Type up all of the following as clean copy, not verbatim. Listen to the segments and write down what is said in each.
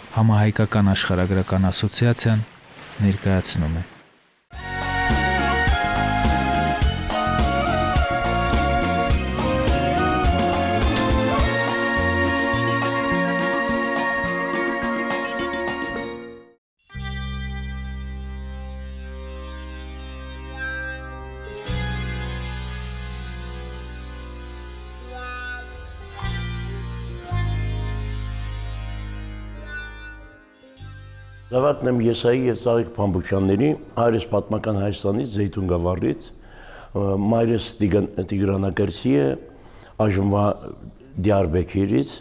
Համահայկական աշխարհագրական ասոցիացիան ներկայացնում է։ Զավակն եմ Եսայի և Ծաղիկ Փամբուչյանների, հայրս պատմական Հայաստանից, Զեյթուն գավառից, մայրս Տիգրանակերտի է, այժմվա Դիարբեքիրից,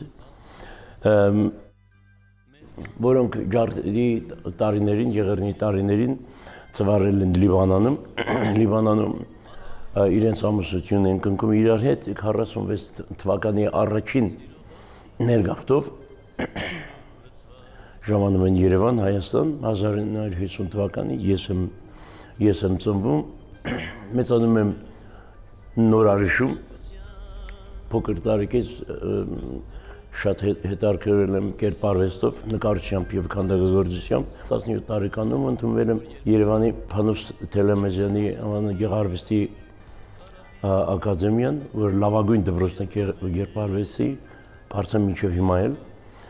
որոնք ջարդերի տարիներին, եղեռնի տարիներին ծվարել են Լիբանանում իրենց ամուսնությունն են կնքում իրար հետ 46 թվականի առաջին ներգաղթով ժամանում են Երևան, Հայաստան, 1950 թվականին ես եմ ծնվում, մեծանում եմ Նորարիշում, փոքր տարիքից շատ հետաքրքրել եմ կերպարվեստով, նկարչությամբ և քանդակագործությամբ, 17 տարեկանում ընդունվել եմ Երևանի Փանուս Թելեմեզյանի գեղարվեստի ակադեմիան, որ լավագույն դպրոցն է կերպարվեստի, բարձր մինչև հիմա էլ,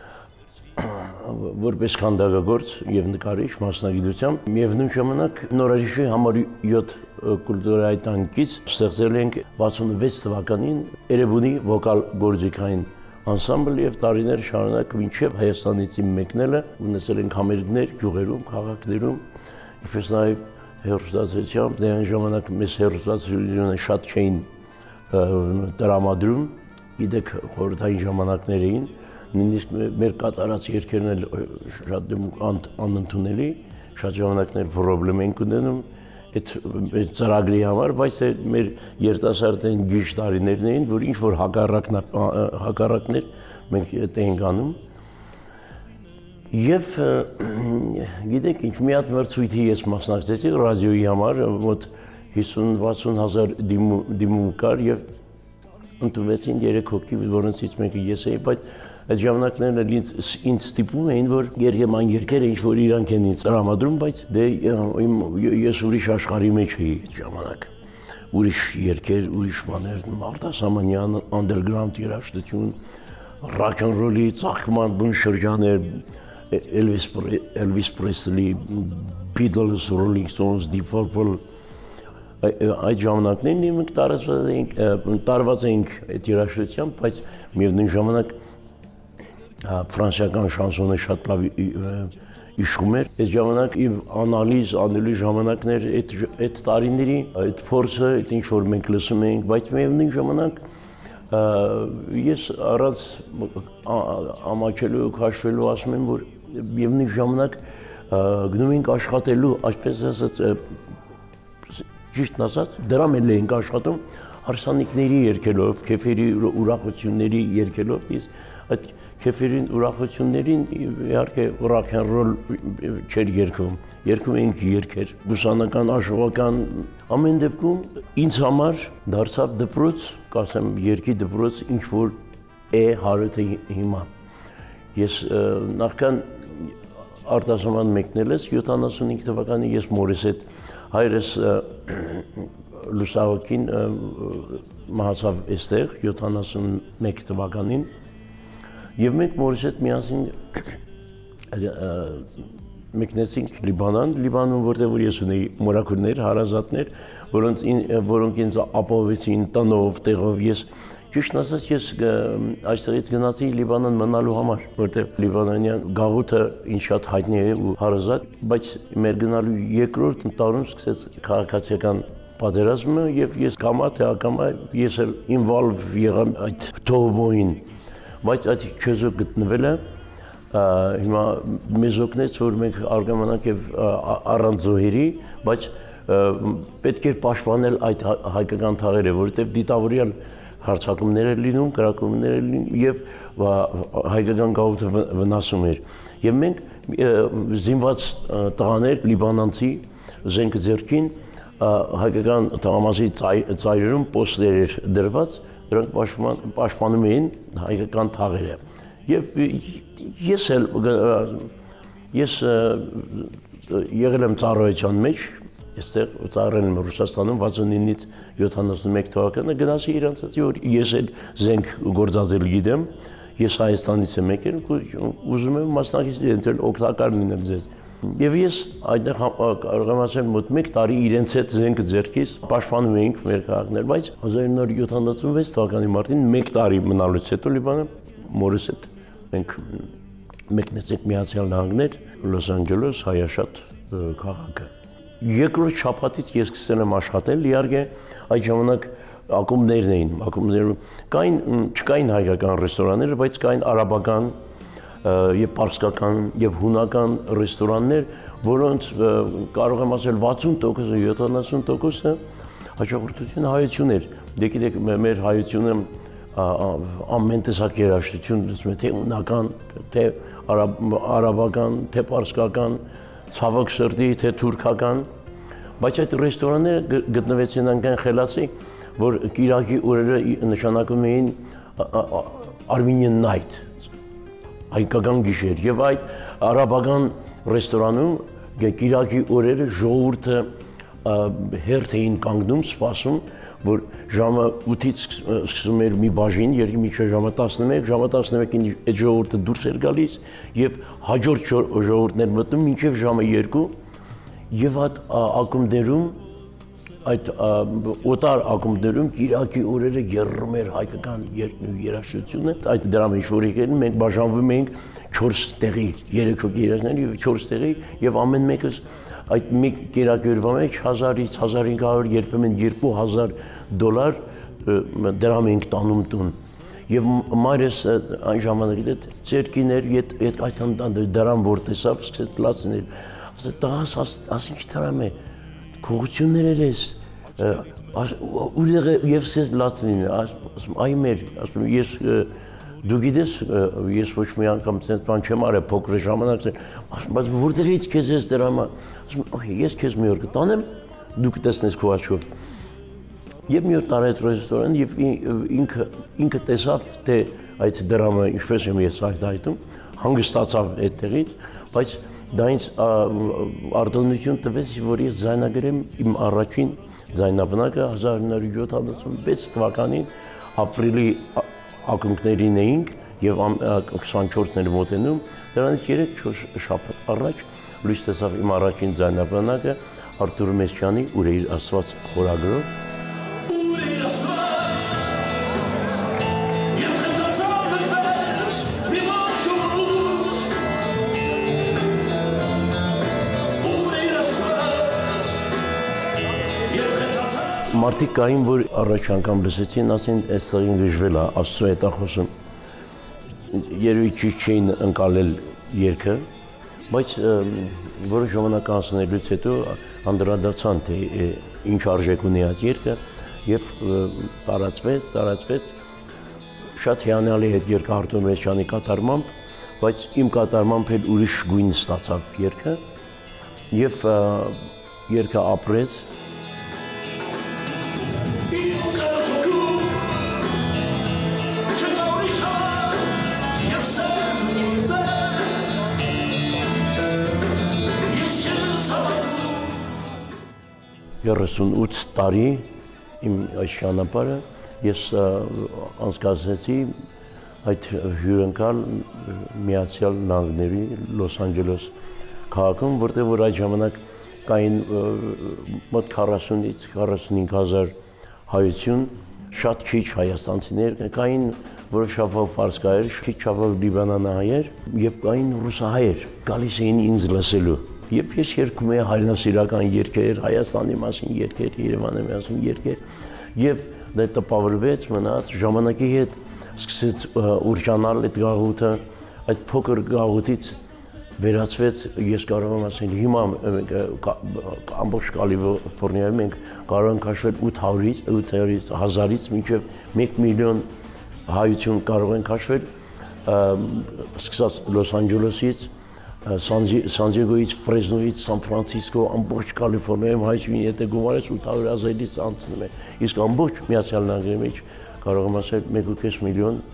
որպես քանդակագործ և նկարիչ մասնագիտությամբ, միևնույն ժամանակ Նորարիշի համար 7 կուլտուրայի տանկից ստեղծել ենք 66 թվականին Էրեբունի վոկալ գործիքային անսամբլ և տարիներ շարունակ մինչև Հայաստանից մեկնելը ունեցել ենք համերգներ գյուղերում, քաղաքներում, ինչպես նաև հեռուստացույցությամբ, դե այն ժամանակ մեզ հեռուստացույցները շատ չէին տրամադրում, գիտեք խորհրդային ժամանակներ էին, նույնիսկ մեր կատարած երգերն էլ շատ անընդունելի, շատ ժամանակներ պրոբլեմ ենք ունենում այդ ծրագրի համար, բայց մեր երիտասարդային գիժ տարիներն էին, որ ինչ-որ հակառակներ մենք էինք անում։ Եվ գիտեք ինչ, մի հատ մրցույթի ես մասնակցեցի ռադիոյի համար, մոտ 50-60 հազար դիմում կար և ընդունվեցին 3 հոգի, որոնցից մեկը ես էի, բայց այդ ժամանակներն ինձ ստիպում էին, որ երգեմ այն երգերը, ինչ որ իրանք են ինձ տրամադրում, բայց ես ուրիշ աշխարհի մեջ էի այդ ժամանակ։ Ուրիշ երգեր, ուրիշ բաներ, արտասահմանյան, անդերգրաունդ երաժշտություն, ռոք էն ռոլի ծաղկման բուն շրջաններ, Elvis Presley, Beatles, Rolling Stones, Deep Purple, այդ ժամանակներն մենք տարված էինք այդ երաժշտությամբ, բայց միևնույն ժամանակ ֆրանսիական շանսոնը շատ լավ իշխում էր։ Այդ ժամանակ անալիզ անելու ժամանակներ, այդ տարիների, այդ փորձը, այդ ինչ որ մենք լսում էինք, բայց միևնույն ժամանակ ես առանց ամաչելու, քաշվելու ասում եմ, որ միևնույն ժամանակ գնում ենք աշխատելու, այսպես ասած, ճիշտն ասած, դրամ էլ էինք աշխատում հարսանիքների երգելով, քեֆերի ուրախությունների երգելով, ես այդ քեֆերին ուրախություններին իհարկե ռոք էն ռոլ չէր երգում էինք երգեր, բուսանական, աշխուղական, ամեն դեպքում ինձ համար դարձավ դպրոց, կասեմ երգի դպրոց, ինչ որ է հարութը հիմա։ Ես նախքան արտասահման մեկնել ես 75 թվականին ես մորս հետ հայրս լուսահոգին մահացավ այստեղ 71 թվականին և մենք մորս հետ միասին մեկնեցինք Լիբանան, որտեղ որ ես ունեի մորաքուրներ, հարազատներ, որոնք ինձ ապահովեցին տնով, տեղով, ես ճիշտն ասած ես այստեղից գնացի Լիբանան մնալու համար, որտեղ լիբանանյան գաղութը ինձ շատ հայտնի է ու հարազատ, բայց մեր գնալու երկրորդ տարում սկսեց քաղաքացիական պատերազմը և ես կամա թե ակամա ես էլ ինվոլվ եղամ այդ թողումային, բայց այդ չեզոք գտնվելը հիմա մեզ օգնեց, որ մենք արգամանանք և առանց զոհերի, բայց պետք էր պաշտպանել այդ հայկական թաղերը, որովհետև դիտավորյալ հարձակումներ էր լինում, կրակումներ էր լինում և հայկական գաղութը վնասում էր։ Եվ մենք զինված տղաներ, լիբանանցի, զենքը ձեռքին, հայկական տղամասի ծայրերում պոստեր էր դրված, դրանք պաշտպանում էին հայկական թաղերը։ Եվ ես եղել եմ ծառայության մեջ, այստեղ ծառայել եմ Ռուսաստանում 69-ից 71 թվականը, գնացի իրանց ասի, որ ես էլ զենք գործածել գիտեմ, ես Հայաստանից եմ եկել, ուզում եմ մասնակից լինել, օգտակար լինել ձեզ։ Եվ ես այդտեղ կարող եմ ասել մոտ 1 տարի իրենց հետ զենքը ձեռքից պաշտպանում էինք մեր քաղաքներ, բայց 1976 թվականի մարտին 1 տարի մնալուց հետո Լիբանը մորս հետ մենք մեկնեցինք Միացյալ Նահանգներ, Լոս Անջելես, Հայաշատ քաղաքը։ Երկրորդ շաբաթից ես սկսել եմ աշխատել, իհարկե այդ ժամանակ ակումբներն էին, չկային հայկական ռեստորաններ, բայց կային արաբական եւ պարսկական եւ հունական ռեստորաններ, որոնց կարող եմ ասել 60%-ը, 70%-ը հաճախորդությունը հայություն էր։ Դե գիտեք, մեր հայությունը ամեն տեսակ երաժշտություն, ասում եմ, թե հունական, թե արաբական, թե պարսկական, ցավոք սրտի, թե թուրքական, բայց այդ ռեստորանները գտնվեցին այնքան խելացի, որ կիրակի օրերը նշանակում էին Armenian night, հայկական գիշեր, եւ այդ արաբական ռեստորանում կիրակի օրերը ժողովուրդը հերթ էին կանգնում, սպասում, որ ժամը 8-ից սկսում էր մի բաժին, երկի միջև ժամը 11, ժամը 11-ին այդ ժողովուրդը դուրս էր գալիս եւ հաջորդ ժողովուրդներ մտնում մինչև ժամը 2 եւ այդ ակումբներում այդ օտար ակումբներում կիրակի օրերը երրում էր հայկական երաժշտությունը, այդ դրամ ինչ-որ եկել մենք բաժանվում էինք 4 տեղի, 3 հոգի երաժշտներ եւ 4 տեղի եւ ամեն մեկս այդ մի կիրակի օրվա մեջ 1000-ից 1500, երբեմն $2000 դրամ էինք տանում տուն։ Եվ մայրս այն ժամանակից ծերկիներ այդքան դրամ որ տեսավ, սկսեց լացնել, ասել տղաս, ասինչ դրամ է, քողություններ ես, ուր եւ սկսեց լացնել, ասում այ մեր, ասում ես դու գիտես, ես ոչ մի անգամ ցենց բան չեմ արել փոքր ժամանակ, ասում բայց որտեղից քեզ ես դրամը, ասում ես քեզ մի օր կտանեմ, դու կտեսնես քո աչքով։ Եվ մի օր տարա այդ ռեստորան եւ ինքը տեսավ թե այդ դրամը ինչպես եմ ես հայտնում, հանգստացավ այդտեղից, բայց դա ինձ արտոնություն տվեց, որ ես ձայնագրեմ իմ առաջին ձայնաբնակը 1976 թվականին ապրիլի ակունքներին էինք եւ 24-ներ մոտենում, դրանից 3-4 շաբաթ առաջ լույս տեսավ իմ առաջին ձայնաբնակը Արտուր Մեսչյանի «Ուրեր Աստված» խորագրով։ Մարդիկ կային, որ առաջ անգամ լսեցին, ասին, այստեղին գժվել է, Աստծո հետ է խոսում։ Երևի ճիշտ չէին ընկալել երգը, բայց որոշ ժամանակ անցնելուց հետո անդրադարձան, թե ինչ արժեք ունի այդ երգը եւ տարածվեց, շատ հիանալի այդ երգը Արտուր Մեսչյանի կատարմամբ, բայց իմ կատարմամբ էլ ուրիշ գույն ստացավ երգը եւ երգը ապրեց։ Երեսունութ տարի իմ այս ճանապարհը ես անցկացրեցի այդ հյուրընկալ Միացյալ Նահանգների Լոս Անջելես քաղաքում, որտեղ որ այդ ժամանակ կային մոտ 40-ից 45000 հայություն, շատ քիչ հայաստանցիներ, կային որոշ շավով պարսկահայեր, քիչ շավով լիբանանահայեր եւ կային ռուսահայեր, գալիս էին ինձ լսելու։ Եվ ես երգում էի հայրենասիրական երգեր, Հայաստանի մասին երգեր, Երևանի մասին երգեր, եւ դա տպավորվեց, մնաց ժամանակի հետ սկսեց ուրջանալ այդ գաղութը, այդ փոքր գաղութից վերածվեց, ես կարող եմ ասել, հիմա ամբողջ Կալիֆոռնիայում մենք կարող ենք հաշվել 800-ից 1000-ից մինչև 1 միլիոն հայություն կարող ենք հաշվել, սկսած Լոս Անջելեսից, Սան Դիեգոից, Ֆրեզնոյից, Սան Ֆրանցիսկո, ամբողջ Կալիֆոռնիայում հայությունի եթե գումարես 800,000-ից անցնում է, իսկ ամբողջ Միացյալ Նահանգների մեջ կարող եմ ասել 1.5 միլիոն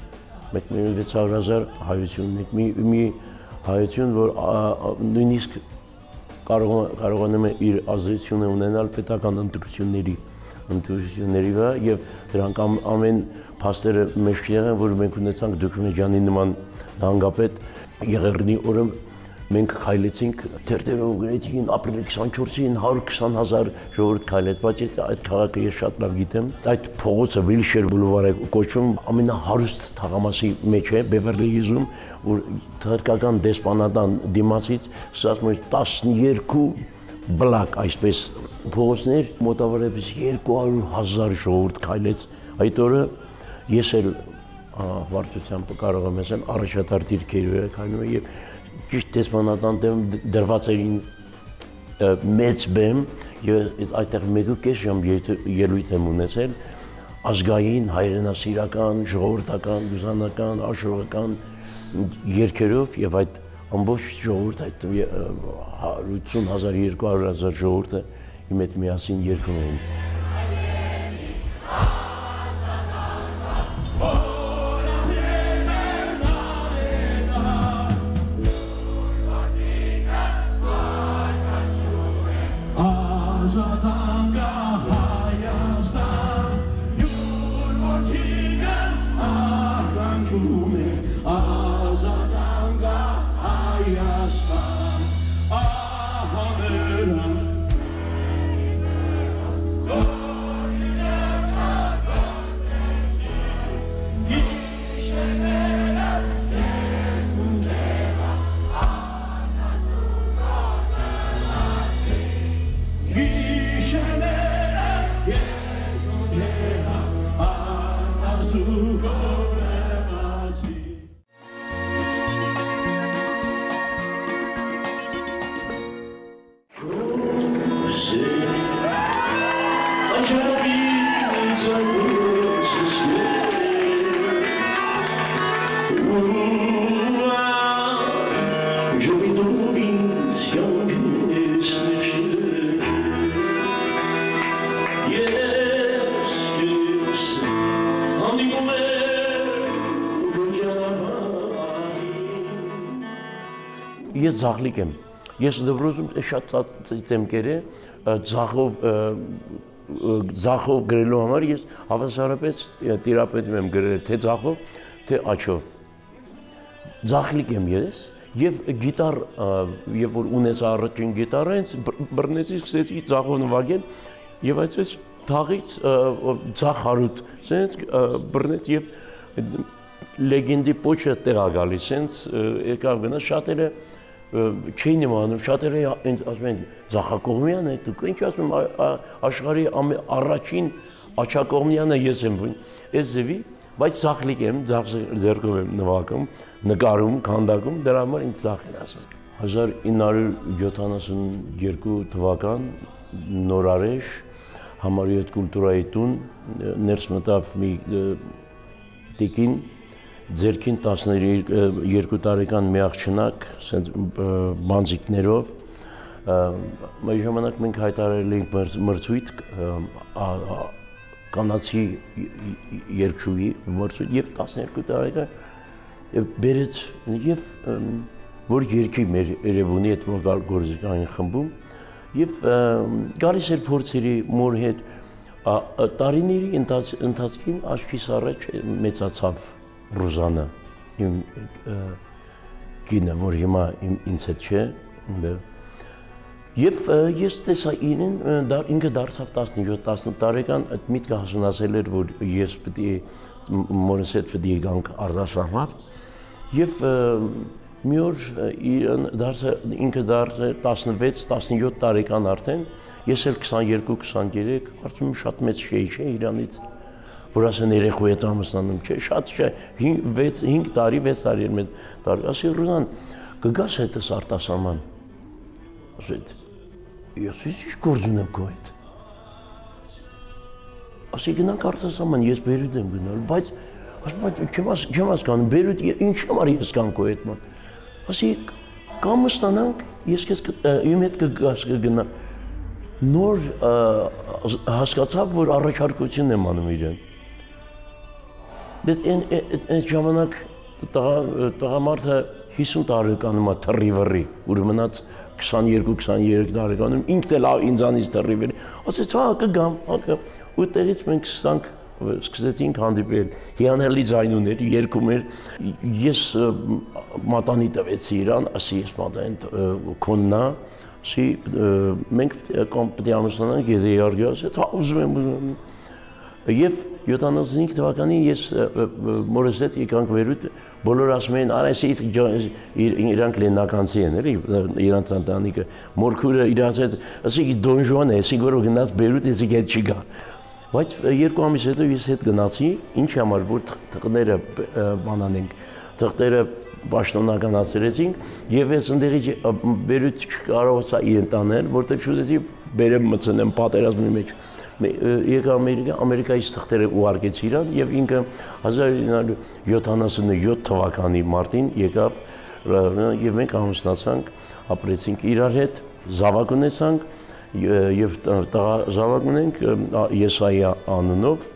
1.600.000 հայություն, մի հայություն, որ նույնիսկ կարողանում է իր ազդեցությունը ունենալ պետական ընտրությունների վրա եւ դրանք ամեն փաստերը մեծ եղան, որ մենք ունեցանք Դուքմեջյանի նման նահանգապետ Եղեռնի օրը մենք քայլեցինք թերթերով գրեցին ապրիլի 24-ին 120,000 ժողովուրդ քայլեց, բայց այդ քաղաքը ես շատ լավ գիտեմ, այդ փողոցը Վիլշեր բուլևար է կոչվում, ամենահարուստ թաղամասի մեջ է Բևերլի Հիլզում, որ թուրքական դեսպանատան դիմացից ասած 12 բլակ այսպես փողոցներ, մոտավորապես 200,000 ժողովուրդ քայլեց այդ օրը, ես էլ վարչությամբ կարող եմ ասել առաջատար դիրքերի քայլում եմ ճիշտ դեսպանատան դրված էին մեծ բեմ եւ այդտեղ 1.5 ժամ ելույթ եմ ունեցել ազգային, հայրենասիրական, ժողովրդական, լուսանական, աշխորհական երգերով եւ այդ ամբողջ ժողովուրդ այդ 180,000 200,000 ժողովուրդը իմ հետ միասին երգում էին Ես ձախլիկ եմ, ես դպրոցում շատ ծածկ եմ կերել, ձախով գրելու համար ես հավասարապես տիրապետում եմ գրել թե ձախով, թե աջով։ Ձախլիկ եմ ես եւ գիտար, երբ որ ունեցա առաջին գիտարը, հենց բռնեցի, սկսեցի ձախով նվագել եւ այսպես թաղից ձախ հարուտ, սենց բռնեց եւ լեգենդի պոչը տեղա գալիս, սենց եկավ գնա շատերը չէին իմանում, շատերը ինձ ասում են ձախակողմյան է, դուք ինչ ասում աշխարհի առաջին աջակողմյանը ես եմ, այս ձևի, բայց ձախլիկ եմ, ձախ ձեռքով եմ նվագում, նկարում, քանդակում, դրա համար ինձ ձախ են ասում։ 1972 թվական նորարեշ Համարյոտ կուլտուրայի տուն ներս մտավ մի տիկին ձերքին 12 տարեկան մի աղջնակ բանձիկներով այդ ժամանակ մենք հայտարարել էինք մրցույթ կանացի երգչուհի մրցույթ եւ 12 տարեկան բերեց եւ որ երգի մեր Երևանի հետ գործիքային խմբում եւ գալիս էր փորձերի մոր հետ տարիների ընթացքին աչքիս առաջ մեծացավ Ռուզանը, իմ կինը, որ հիմա ինձ հետ չէ, եւ ես տեսա իրեն, ինքը դարձավ 17-18 տարեկան, այդ միտքը հասունացել էր, որ ես պիտի մորս հետ պիտի գանք արտասահման, եւ մի օր ինքը դարձել 16-17 տարեկան արդեն, ես էլ 22-23, կարծում եմ շատ մեծ շեյ չէ իրանից, որ ասեն երեխու հետ ամուսնանում չէ, շատ չէ, 5 տարի, 6 տարի էր մեծ տարի, ասի Ռուզան, կգաս հետս արտասահման, ասեց, ես ինչ գործ ունեմ քո հետ, ասի գնանք արտասահման, ես Բեյրութ եմ գնալ, բայց չեմ հասկանում, Բեյրութ ինչ համար ես գան քո հետ, ասի կամ ստանանք, ես քեզ իմ հետ կգաս կգնա, նոր հասկացավ, որ առաջարկություն եմ անում իրեն, Այդ ժամանակ տղամարդը 50 տարեկանում է թռի վռի, որ մնաց 22-23 տարեկանում ինքն էլ ինձանից թռի վռի, ասեց հա կգամ, ու տեղից մենք սկսեցինք հանդիպել, հիանալի ձայնուներ, երգում էր, ես մատանի տվեցի իրան, ասի ես մատանին քոննա, ասի մենք պետք է ամուսնանանք, եթե իհարկե ասեց, հա ուզում եմ, եւ 75 թվականին ես մորս հետ եկանք վերուտ, բոլորը ասում էին, արեսից իրանք լեննականցի են, էլի, իրանց ընտանիքը, մորքուրը իր ասեց, ասի Դոն Ժուան է, ասի որ գնաց Բեյրութ, ասի հետ չի գա։ Բայց 2 ամիս հետո ես հետ գնացի, ինչի համար, որ թղթերը բանանենք, թղթերը պաշտոնականացրեցինք, եւ ես ընդեղից Բեյրութ չկարողացա իրեն տանել, որտեղ շուտեցի բերեմ մտցնեմ պատերազմի մեջ։ Եկա Ամերիկայից թղթերը ուղարկեցի իրան եւ ինքը 1977 թվականի մարտին եկավ եւ մենք ամուսնացանք, ապրեցինք իրար հետ, զավակ ունեցանք եւ զավակ ունենք Եսայի անունով։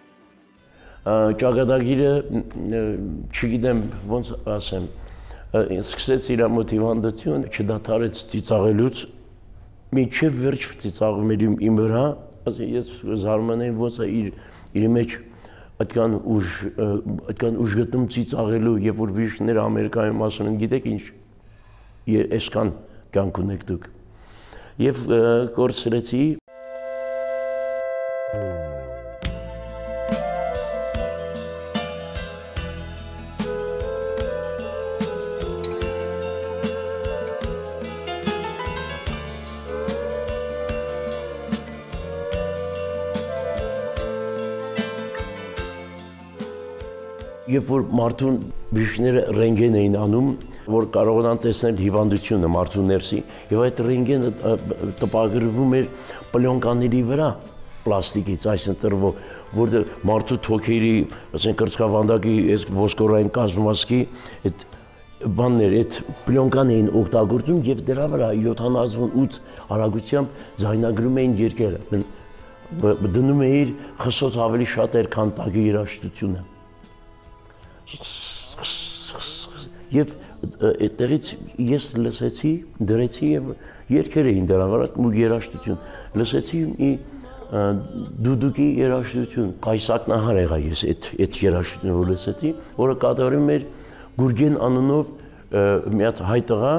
Ճակատագիրը չգիտեմ ոնց ասեմ, սկսեց իր մոտիվանդություն, չդադարեց ծիծաղելուց, մինչեւ վերջ ծիծաղում էր իմ վրա, ես զարմանալի ոնց է իր մեջ այդքան ուժ գտնում ծիծաղելու, եւ որ բժիշկները Ամերիկայում ասում են, գիտեք ինչ, այսքան կյանք ունեք դուք։ Եվ կորցրեցի Երբ որ մարդուն բժիշկները ռենտգեն էին անում, որ կարողանան տեսնել հիվանդությունը մարդու ներսի, եւ այդ ռենտգենը տպագրվում էր պլյոնկաների վրա, պլաստիկից, այսինքն որտեղ մարդու թոքերի, ասենք կրծքավանդակի, այս ոսկորային կազմվածքի այդ բաններ, այդ պլյոնկան էին օգտագործում եւ դրա վրա 78 արագությամբ ձայնագրում էին երգերը։ Դնում էիր խսոց ավելի շատ էր, քան տակի երաժշտությունը։ Եվ այդտեղից ես լսեցի, դրեցի եւ երգեր էին դրա վրա ու երաժշտություն։ Լսեցի մի դուդուկի երաժշտություն, Կայսակնահար եղա ես այդ երաժշտությունը որ լսեցի, որը կատարում էր Գուրգեն անունով մի հատ հայ տղա,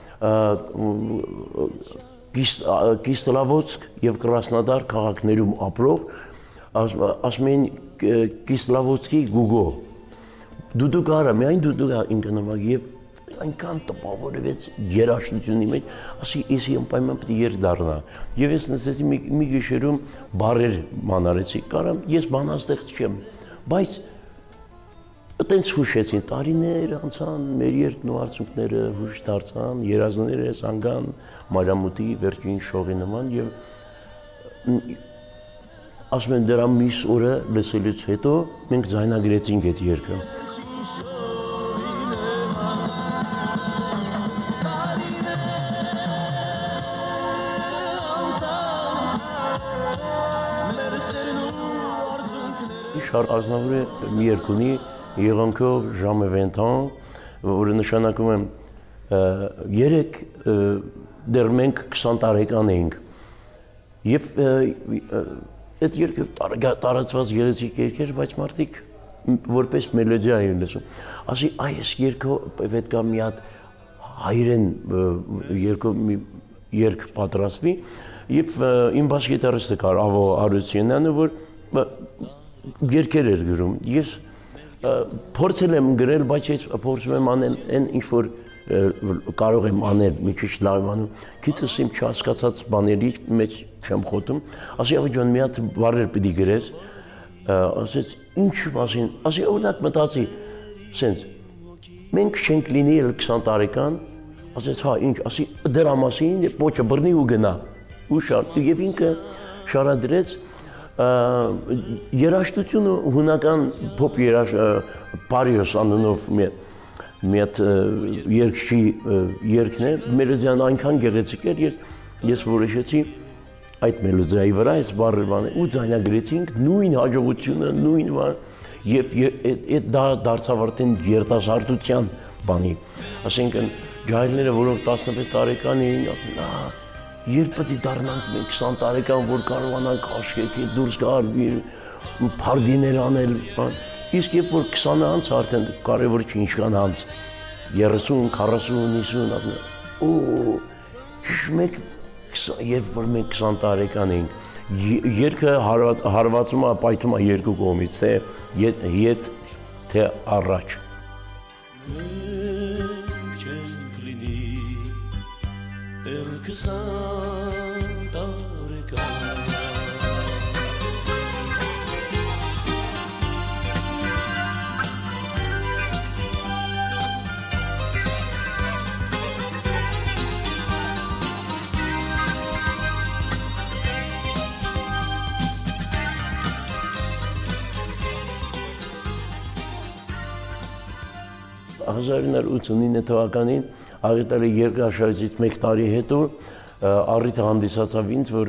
Կիսլավոդսկ եւ Կրասնոդար քաղաքներում ապրող, ասում էին Կիսլավոդսկի Գուգո։ Դուդուկարը, միայն դուդուկա ինքնավագ եւ այնքան տպավորվեց երաժշտությունի մեջ, ասի ես անպայման պետք է երգ դառնա։ Եվ ես նստեցի մի գիշերում բարեր մանարեցի, կարամ ես բանաստեղծ չեմ, բայց այտենց հուշեցին, տարիներ անցան, մեր երգն ու արցունքները հուշ դարձան, երազները զանգան, Մարիամուտի վերջին շողի նման եւ ասում են դրա միս օրը լսելուց հետո մենք ձայնագրեցինք այդ երգը։ Շար Ազնավուրը մի երգ ունի եղանքով ժամը 20 որը նշանակում եմ երեք դեռ մենք 20 տարեկան էինք եւ այդ երգը տարածված գեղեցիկ երգ էր, բայց մարդիկ որպես մելոդիա էին լսում։ Ասի այս երգը պետք է մի հատ հայերեն երգ պատրաստվի եւ իմ բաս գիտարիստը կար Ավո Արությունյանը, որ երգեր էր գրում։ Ես փորձել եմ գրել, բայց ես փորձում եմ անել այն ինչ որ կարող եմ անել, մի քիչ լավ անում։ Գիտես իմ չհասկացած բաների մեջ չեմ խոթում։ Ասի ավո ջան, մի հատ բառեր պիտի գրես։ Ասեց ինչ մասին։ Ասի օրինակ մտածի, սենց մենք չենք լինի 20 տարեկան։ Ասեց հա ինչ, ասի դրա մասին պոչը բռնի ու գնա։ Ու շարք եւ ինքը շարադրեց երաժշտությունը հունական փոփ Պարիոս անունով մի հատ երգչի երգն է, մելոդիան այնքան գեղեցիկ էր, ես որոշեցի այդ մելոդիայի վրա այս բառերը ու ձայնագրեցինք նույն հաջողությունը, նույն Եվ այդ դա դարձավ արդեն երիտասարդության բանի։ Ասենքն ջահելները, որոնք 16 տարեկան էին, երբ պետք է դառնանք մենք 20 տարեկան, որ կարողանանք աշխեհի դուրս գալ, փարդիներ անել, իսկ երբ որ 20-ը անց արդեն կարևոր չի ինչքան անց 30, 40, 50, մեկ երբ որ մենք 20 տարեկան էինք, երկը հարվածում է, պայթում է երկու կողմից, թե ետ, թե առաջ։ «1989 թվականին աղետալի երկրաշարժից մեկ տարի հետո առիթը հանդիսացավ ինձ, որ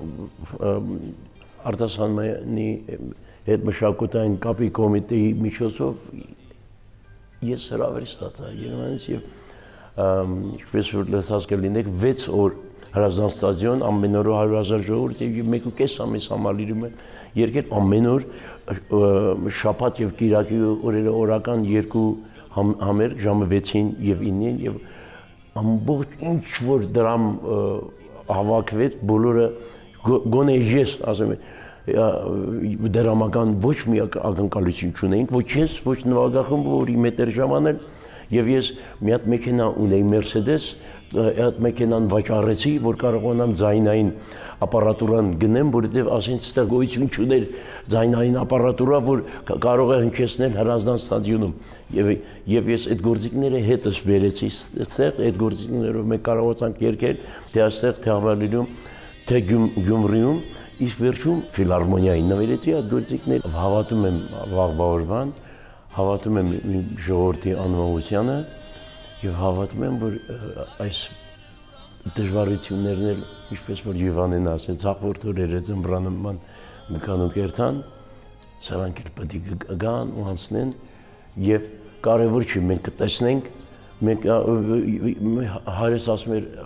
արտասահմանի հետ մշակութային կապի կոմիտեի միջոցով ես հրավեր ստացա Երևանից եւ ինչպես որ լսած կլինեք 6 օր Հրազդան ստադիոն ամեն օր 100,000 ժողովուրդ եւ 1.5 ամիս համալիրում են երկել ամեն օր շաբաթ եւ կիրակի օրերը օրական 2 համերգ ժամը 6-ին եւ 9-ին եւ ամբողջ ինչ որ դրամ հավաքվեց բոլորը գոնե ես ասեմ դրամական ոչ մի ակնկալություն չունեինք ոչ ես ոչ նվագախումբը որ իմ հետ էր ժամանել եւ ես մի հատ մեքենա ունեի Mercedes այդ մեքենան վաճառեցի որ կարողանամ ձայնային ապարատուրան գնեմ որովհետեւ ասենց ստեղ գոյություն չուներ ձայնային ապարատուրա որ կարող է հնչեցնել Հրազդան ստադիոնում եւ ես այդ գործիքները հետս բերեցի ստեղ այդ գործիքներով մենք կարողացանք երկել թե այստեղ թե Հավալիում թե Գյումրիում իսկ վերջում ֆիլհարմոնիային նվիրեցի այդ գործիքները հավատում եմ վաղվա օրվան հավատում եմ ժողովրդի անվավությանը եւ հավատում եմ որ այս դժվարություններն էլ ինչպես որ Յուվանեն ասեց հաղորդ օրերը ծմբրանման մկան ու կերտան սրանք էլ պետք է գան ու անցնեն եւ կարեւոր չի մենք կտեսնենք մենք հայրս ասում էր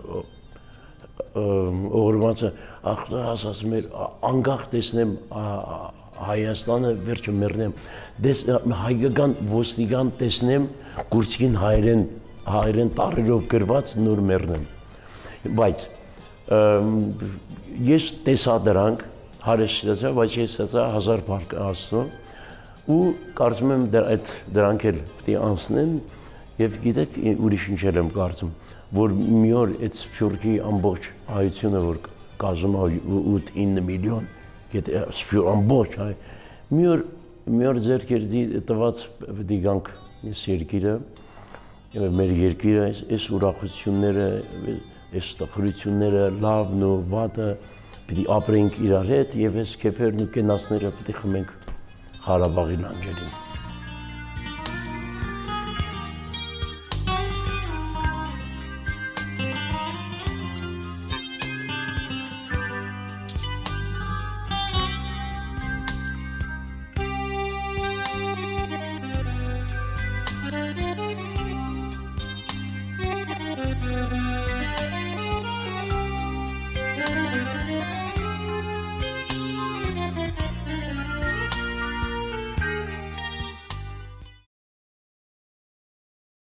օգրմացը ասում էր անգախ տեսնեմ Հայաստանը վերջը մեռնեմ հայկական ոստիկան տեսնեմ կուրսկին հայերեն տառերով գրված նոր մեռնեմ բայց ես տեսա դրանք հարես տեսա բայց ես տեսա 1000 բառ ասում ու կարծում եմ դրանք էլ պետք է անցնեն եւ գիտեք ուրիշ ինչեր եմ կարծում որ մի օր այդ սփյուռքի ամբողջ հայությունը որ կազմում է 8-9 միլիոն եթե սփյուռ ամբողջ հայ մի օր ձերքերդի տված պետք է գանք այս երկիրը մեր երկիրը այս ուրախությունները այս տխրությունները լավն ու վատը պետք է ապրենք իրար հետ եւ այս քեֆերն ու կենացները պետք է խմենք Ղարաբաղի լանջերին